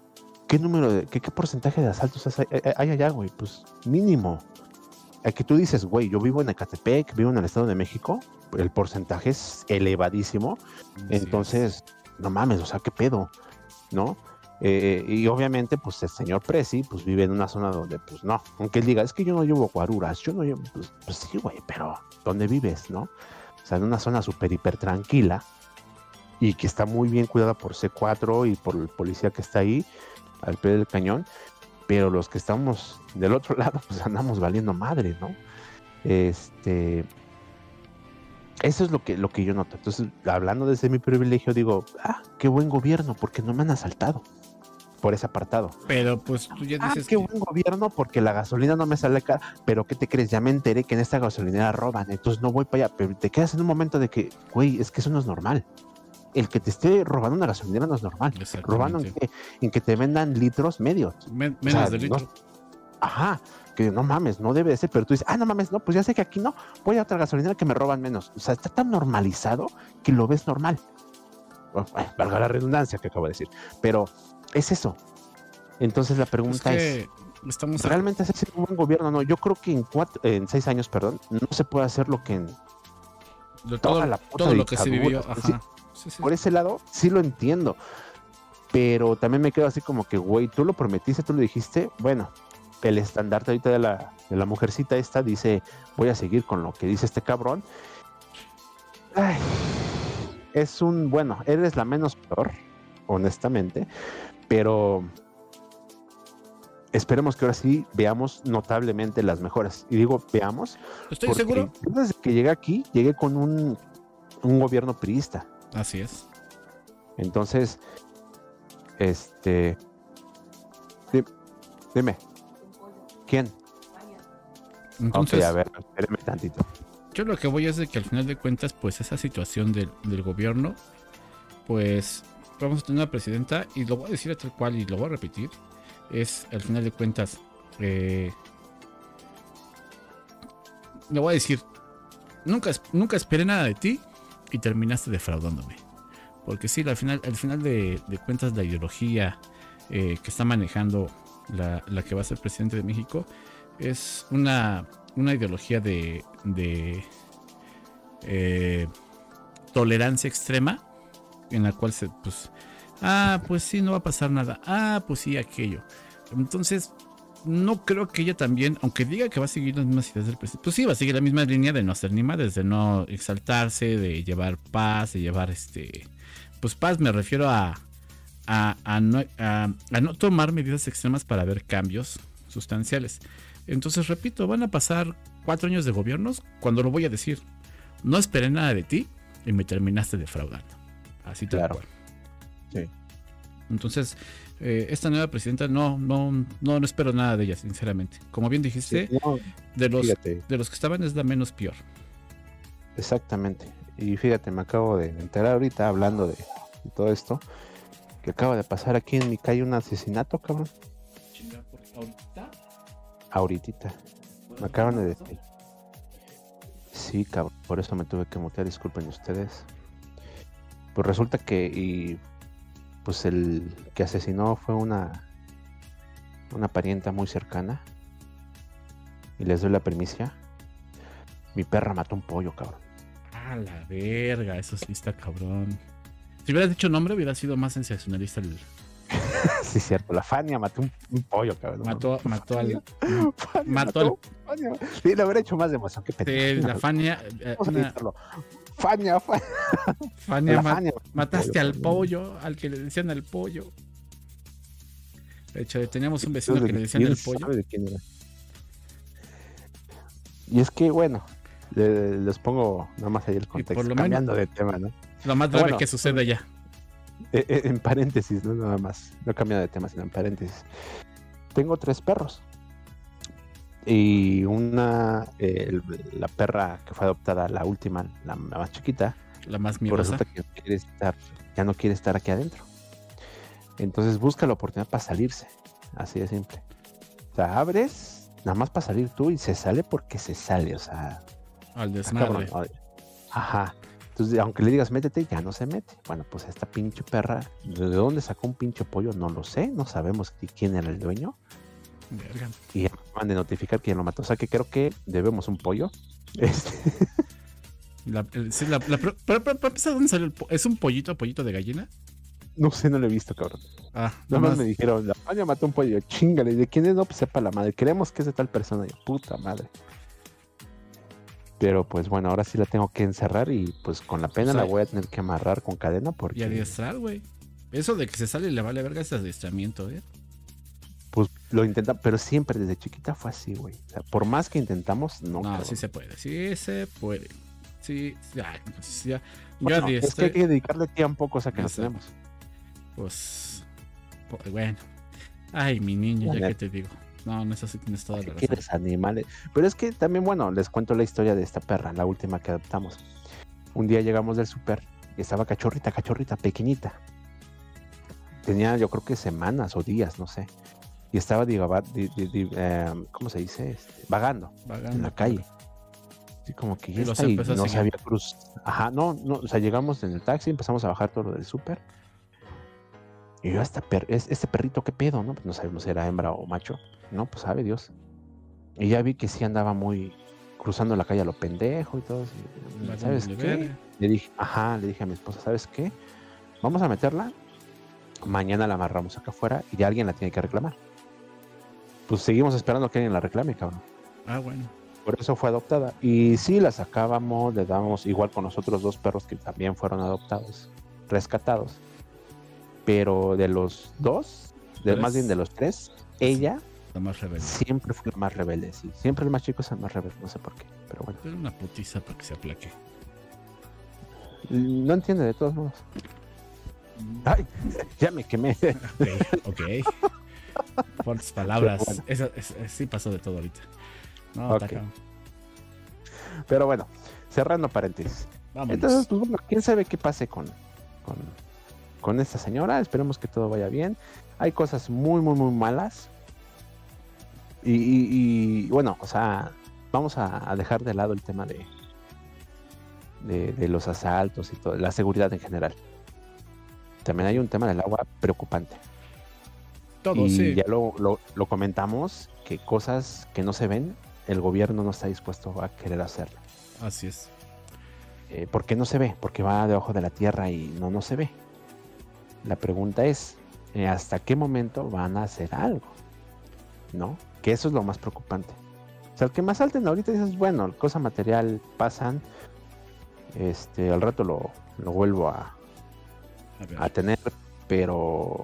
¿qué número de, qué, qué porcentaje de asaltos hay, hay allá, güey? Pues mínimo. Aquí tú dices, güey, yo vivo en Ecatepec, vivo en el Estado de México, el porcentaje es elevadísimo, Así entonces, no mames, o sea, ¿qué pedo? ¿No? Eh, y obviamente, pues el señor Prezi, pues vive en una zona donde, pues no, aunque él diga, es que yo no llevo guaruras, yo no llevo, pues, pues sí, güey, pero ¿dónde vives, no? O sea, en una zona súper, hiper tranquila y que está muy bien cuidada por C cuatro y por el policía que está ahí, al pie del cañón, pero los que estamos del otro lado, pues andamos valiendo madre, ¿no? Este... Eso es lo que, lo que yo noto. Entonces, hablando desde mi privilegio, digo, ah, qué buen gobierno, porque no me han asaltado por ese apartado. Pero pues tú ya dices ah, qué que... buen gobierno, porque la gasolina no me sale cara. Pero ¿qué te crees? Ya me enteré que en esta gasolinera roban, entonces no voy para allá. Pero te quedas en un momento de que, güey, es que eso no es normal. El que te esté robando una gasolinera no es normal. Robando en que, en que te vendan litros medios. Men menos o sea, de litro. No, ajá, que no mames, no debe de ser, pero tú dices, ah, no mames, no, pues ya sé que aquí no, voy a otra gasolinera que me roban menos. O sea, está tan normalizado que lo ves normal. Bueno, valga la redundancia que acabo de decir, pero es eso. Entonces la pregunta es, que es estamos ¿realmente hace un buen gobierno? No, yo creo que en cuatro, en seis años, perdón, no se puede hacer lo que en de todo, toda la todo lo que se vivió. Ajá. Sí, sí, sí. Por ese lado, sí lo entiendo, pero también me quedo así como que, güey, tú lo prometiste, tú lo dijiste, bueno. El estandarte ahorita de la, de la mujercita esta dice, voy a seguir con lo que dice este cabrón. Ay, es un, bueno, eres la menos peor, honestamente, pero esperemos que ahora sí veamos notablemente las mejoras. Y digo, veamos. Estoy seguro. Desde que llegué aquí, llegué con un, un gobierno priista. Así es. Entonces, este... Dime. ¿Quién? Entonces, okay, a ver, espérame tantito. Yo lo que voy es de que al final de cuentas, pues esa situación del, del gobierno, pues vamos a tener una presidenta, y lo voy a decir tal cual y lo voy a repetir, es al final de cuentas, eh, le voy a decir, nunca, nunca esperé nada de ti y terminaste defraudándome. Porque sí, al final, al final de, de cuentas la ideología eh, que está manejando La, la que va a ser presidente de México es una, una ideología de, de eh, tolerancia extrema, en la cual se, pues, ah, pues sí, no va a pasar nada, ah, pues sí, aquello. Entonces, no creo que ella también, aunque diga que va a seguir las mismas ideas del presidente, pues sí, va a seguir la misma línea de no hacer ni madres, de no exaltarse, de llevar paz, de llevar este, pues paz, me refiero a A, a, no, a, a no tomar medidas extremas para ver cambios sustanciales. Entonces, repito, van a pasar cuatro años de gobiernos cuando lo voy a decir. No esperé nada de ti y me terminaste defraudando. Así tal claro. cual. Sí. Entonces, eh, esta nueva presidenta no, no, no, no espero nada de ella, sinceramente. Como bien dijiste, sí, no, de, los, de los que estaban es la menos peor. Exactamente. Y fíjate, me acabo de enterar ahorita hablando de, de todo esto. Que acaba de pasar aquí en mi calle un asesinato, cabrón. ¿Ahorita? Ahorita. Me acaban de decir. Sí, cabrón. Por eso me tuve que mutear. Disculpen ustedes. Pues resulta que y pues el que asesinó fue una una parienta muy cercana. Y les doy la primicia. Mi perra mató un pollo, cabrón. Ah, la verga. Eso sí está cabrón. Si hubieras dicho nombre, hubiera sido más sensacionalista el... Sí, cierto. La Fania mató un, un pollo, cabrón. Mató, mató al... Fania, mató al... Fania. Sí, le hubiera hecho más de emoción que pendejo. Sí, la Fania... Eh, una... Fania, Fania. Fania, ma Fania mataste pollo, al pollo, al que le decían el pollo. De hecho, teníamos un vecino que le decían el pollo. De quién era. Y es que, bueno, le, les pongo nada más ahí el contexto, por lo cambiando menos, de tema, ¿no? Lo más grave bueno, que sucede ya. En paréntesis, no nada más. No he cambiado de tema, sino en paréntesis. Tengo tres perros. Y una, eh, la perra que fue adoptada, la última, la, la más chiquita, la más miedosa, resulta que no quiere estar, ya no quiere estar aquí adentro. Entonces busca la oportunidad para salirse. Así de simple. O sea, abres nada más para salir tú y se sale porque se sale. O sea, al desmadre. Ajá. Entonces, aunque le digas métete, ya no se mete. Bueno, pues esta pinche perra, ¿de dónde sacó un pinche pollo? No lo sé, no sabemos quién era el dueño. Verga. Y ya me acaban de notificar quién lo mató. O sea que creo que debemos un pollo. Este. La, el, sí, la, la, pero, pero, pero, pero, ¿dónde salió el po ¿Es un pollito, pollito de gallina? No sé, no lo he visto, cabrón. Ah, nada más me dijeron, la Fania mató un pollo. Chingale, ¿de quién es? No, pues sepa la madre. Creemos que es de tal persona. Yo, puta madre. Pero pues bueno, ahora sí la tengo que encerrar y pues con la pena o sea, la voy a tener que amarrar con cadena porque... Y adiestrar, güey. Eso de que se sale y le vale verga ese adiestramiento, ¿eh? Pues lo intenta, pero siempre desde chiquita fue así, güey. O sea, por más que intentamos, no. No, cabrón. sí se puede, sí se puede. Sí, ya, ya. Bueno, yo es que hay que dedicarle tiempo, cosa que no tenemos. Pues, pues, bueno. Ay, mi niño, bueno, ya que te digo. No, no es así, tienes toda la razón. Animales. Pero es que también, bueno, les cuento la historia de esta perra, la última que adoptamos. Un día llegamos del súper y estaba cachorrita, cachorrita, pequeñita. Tenía, yo creo que semanas o días, no sé. Y estaba, digo, di, di, di, eh, ¿cómo se dice? Este, vagando, vagando en la calle. Así como que ya está y no sabía cruz. Ajá, no, no, o sea, llegamos en el taxi, empezamos a bajar todo lo del súper. Y yo, este, per este perrito, ¿qué pedo? ¿No? Pues no sabemos si era hembra o macho. No, pues sabe Dios. Y ya vi que sí andaba muy cruzando la calle a lo pendejo y todo. Y, ¿sabes qué? Ver. Le dije, ajá, le dije a mi esposa, ¿sabes qué? Vamos a meterla. Mañana la amarramos acá afuera y ya alguien la tiene que reclamar. Pues seguimos esperando que alguien la reclame, cabrón. Ah, bueno. Por eso fue adoptada. Y sí, la sacábamos, le dábamos igual con los otros dos perros que también fueron adoptados, rescatados. Pero de los dos, de, más bien de los tres, ella la más rebelde. Siempre fue la más rebelde, sí. Siempre el más chico es el más rebelde, no sé por qué, pero bueno. Es una putiza para que se aplaque. No entiende de todos modos. Ay, ya me quemé. Ok, ok. Fuertes palabras. Bueno. Eso, eso, eso sí pasó de todo ahorita. No, okay. Pero bueno, cerrando paréntesis. Vámonos. Entonces, pues bueno, quién sabe qué pase con, con, con esta señora. Esperemos que todo vaya bien. Hay cosas muy, muy, muy malas. Y, y, y bueno, o sea, vamos a, a dejar de lado el tema de, de, de los asaltos y todo, la seguridad en general. También hay un tema del agua preocupante. Todo, y sí. ya lo, lo, lo comentamos, que cosas que no se ven, el gobierno no está dispuesto a querer hacerlo. Así es. Eh, ¿Por qué no se ve? Porque va debajo de la tierra y no, no se ve. La pregunta es, eh, ¿hasta qué momento van a hacer algo? ¿No? Que eso es lo más preocupante. O sea, el que más salten ahorita dices, bueno, cosa material pasan, este, al rato lo, lo vuelvo a, a, a tener, pero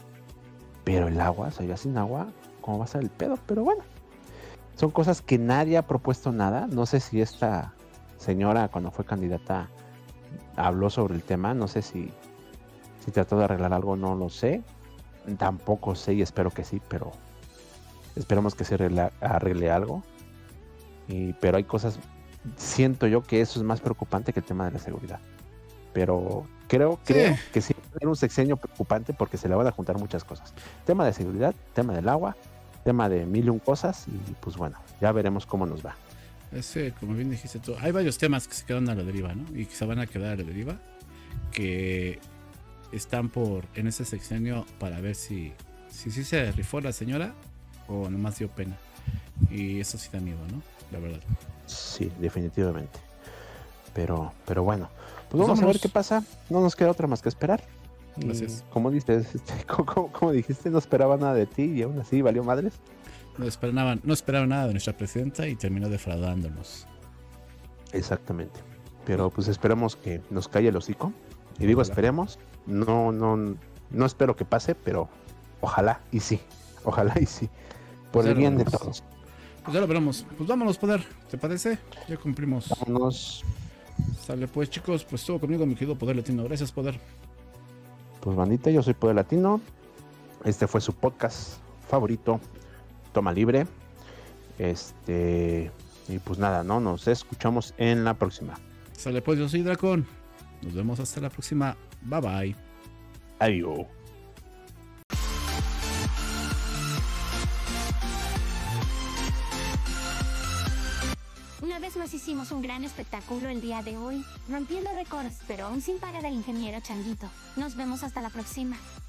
pero el agua, o sea, ya sin agua, ¿cómo va a ser el pedo? Pero bueno, son cosas que nadie ha propuesto nada. No sé si esta señora cuando fue candidata habló sobre el tema, no sé si, si trató de arreglar algo, no lo sé. Tampoco sé y espero que sí, pero esperemos que se arregle, arregle algo. Y, pero hay cosas, siento yo que eso es más preocupante que el tema de la seguridad. Pero creo, sí. creo que sí va a ser un sexenio preocupante porque se le van a juntar muchas cosas. Tema de seguridad, tema del agua, tema de mil y un cosas y pues bueno, ya veremos cómo nos va. Ese, como bien dijiste tú, hay varios temas que se quedan a la deriva, ¿no? Y que se van a quedar a la deriva, que están por en ese sexenio para ver si si, si se rifó la señora o nomás dio pena. Y eso sí da miedo, ¿no? La verdad. Sí, definitivamente. Pero, pero bueno, pues vamos, vamos a ver qué pasa. No nos queda otra más que esperar. Gracias. Como dices, este, como, como dijiste, no esperaba nada de ti y aún así valió madres. No esperaban, no esperaban nada de nuestra presidenta y terminó defraudándonos. Exactamente. Pero pues esperemos que nos calle el hocico. Y digo ojalá. Esperemos. No, no, no espero que pase, pero ojalá y sí. Ojalá y sí. Por pues el bien de todos. Pues ya lo veremos. Pues vámonos, poder. ¿Te parece? Ya cumplimos. Vámonos. Sale pues, chicos. Pues estuvo conmigo mi querido Poder Latino. Gracias, Poder. Pues bandita, yo soy Poder Latino. Este fue su podcast favorito, Toma Libre. Este. Y pues nada, ¿no? Nos escuchamos en la próxima. Sale pues, yo soy Dracón. Nos vemos hasta la próxima. Bye bye. Adiós. Una vez más hicimos un gran espectáculo el día de hoy, rompiendo récords, pero aún sin pagar al ingeniero Changuito. Nos vemos hasta la próxima.